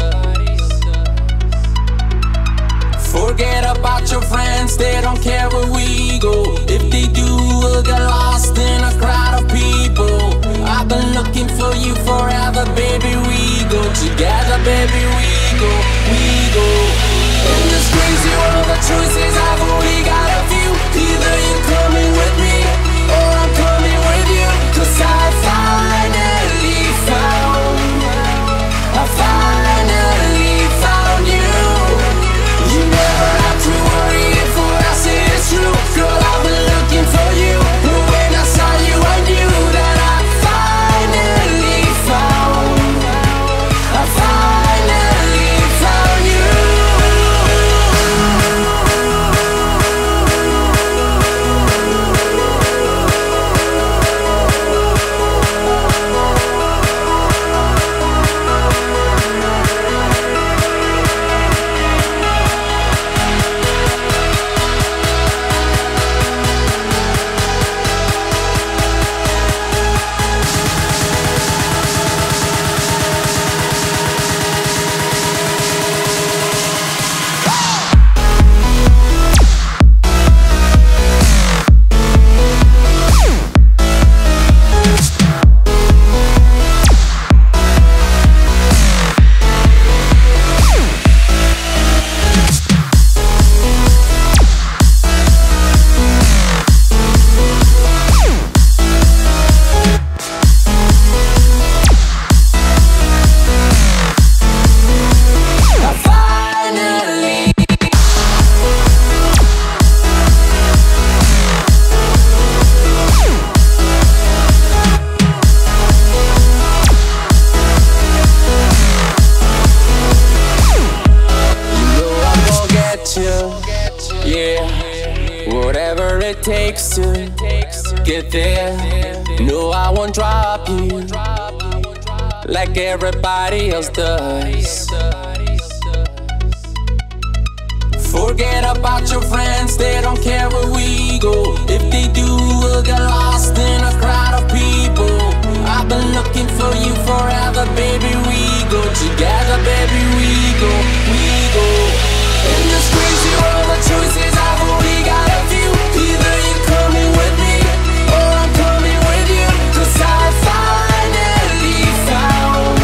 Forget about your friends, they don't care where we go. If they do, we'll get lost in a crowd of people. I've been looking for you forever, baby, we go together, baby, we go. In this crazy world of choices, I've only got a few. Either you're coming with me, or I'm coming with you. 'Cause I finally found you. You never have to worry if what I say is true. Girl, I've been looking for you. When I saw you, I knew that I finally found you. Yeah, whatever it takes to get there. No, I won't drop you like everybody else does. Forget about your friends, they don't care where we go. If they do, we'll get lost in a crowd of people. I've been looking for you forever, baby, we go together, baby, we go. In this crazy world of choices, I've only got a few. Either you're coming with me, or I'm coming with you. 'Cause I finally found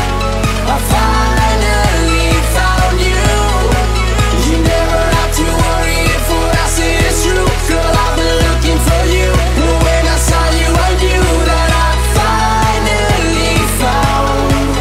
you. You never have to worry if what I say is true. Girl, I've been looking for you, and when I saw you, I knew that I finally found you.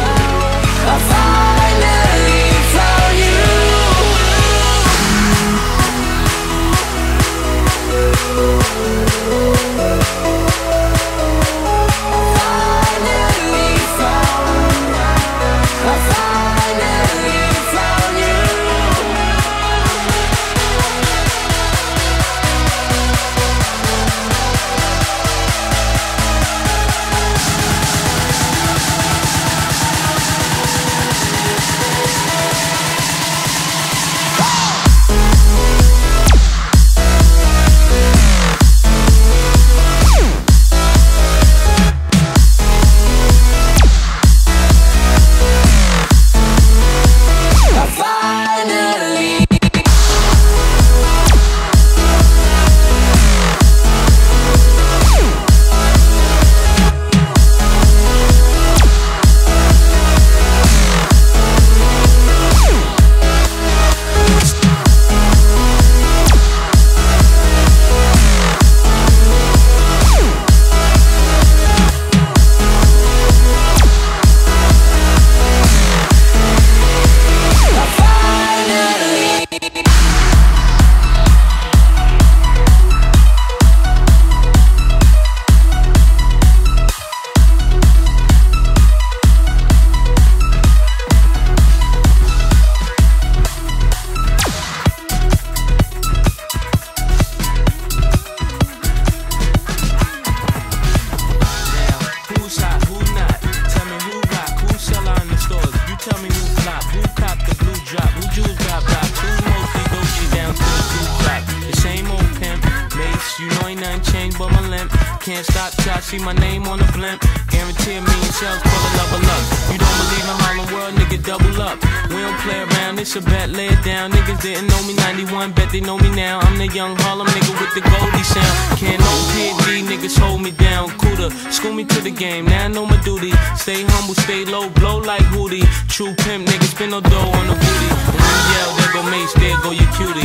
Can't stop till I see my name on the blimp. Guarantee a million shells for the level up. You don't believe in Harlem World, nigga, double up. We don't play around, it's a bet, lay it down. Niggas didn't know me 91, bet they know me now. I'm the young Harlem nigga with the Goldie sound. Can't no PD, niggas hold me down. Cooler, school me to the game, now I know my duty. Stay humble, stay low, blow like Hootie. True pimp, niggas spin no dough on the booty. And when you yell, there go Mace, there go your cutie.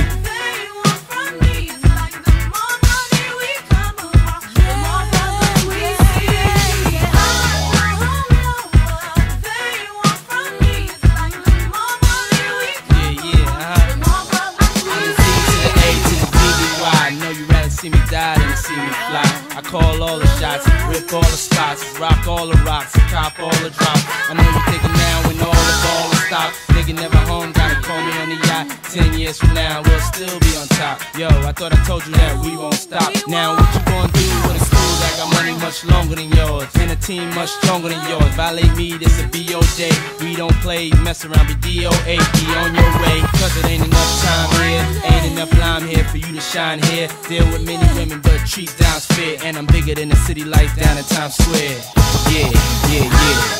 See me die than to see me fly. I call all the shots, rip all the spots, rock all the rocks, cop all the drops. I know you thinking now when all the ball is stopped. Nigga never home, gotta call me on the yacht. 10 years from now, we'll still be on top. Yo, I thought I told you that we won't stop. Now what you gonna do with a school that got money much longer than yours, and a team much stronger than yours? Violate me, this a BOJ. We don't play, mess around, be DOA. Be on your way, cause it ain't enough time here. Ain't enough lime here for you to shine here. Deal with many women, but treat down's fair. And I'm bigger than the city lights down in Times Square. Yeah, yeah, yeah.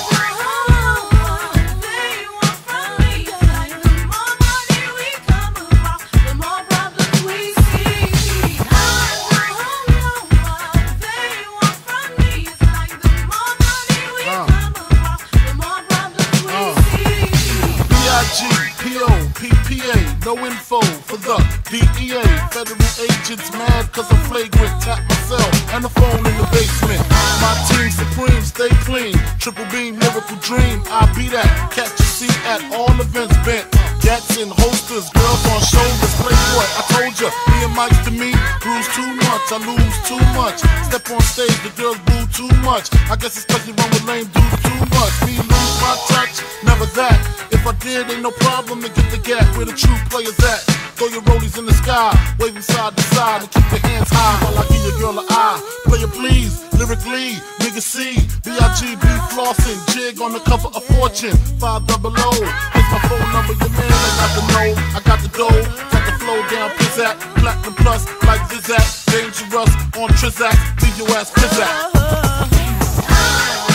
No info for the DEA. Federal agents mad cause I'm flagrant. Tap myself and the phone in the basement. My team supreme, stay clean. Triple beam, miracle dream. I be that. Catch a seat at all events bent. Gats in holsters, girls on shoulders. Playboy, I told ya, me and Mike's to me. Bruise too much, I lose too much. Step on stage, the girls boo too much. I guess it's cause you run with lame dudes too much. Me lose my touch, never that. If I did, ain't no problem to get the gap where the true players at. Throw your rollies in the sky, waving side to side, and keep your hands high while I give your girl an eye. Player please, lyrically, nigga C, B.I.G.B. flossing, jig on the cover of Fortune, 500. Here's my phone number, your man, I got the know, I got the dough, got the flow down, pizzazz, platinum plus, like Zizak, dangerous on Trizak, leave your ass pizzazz.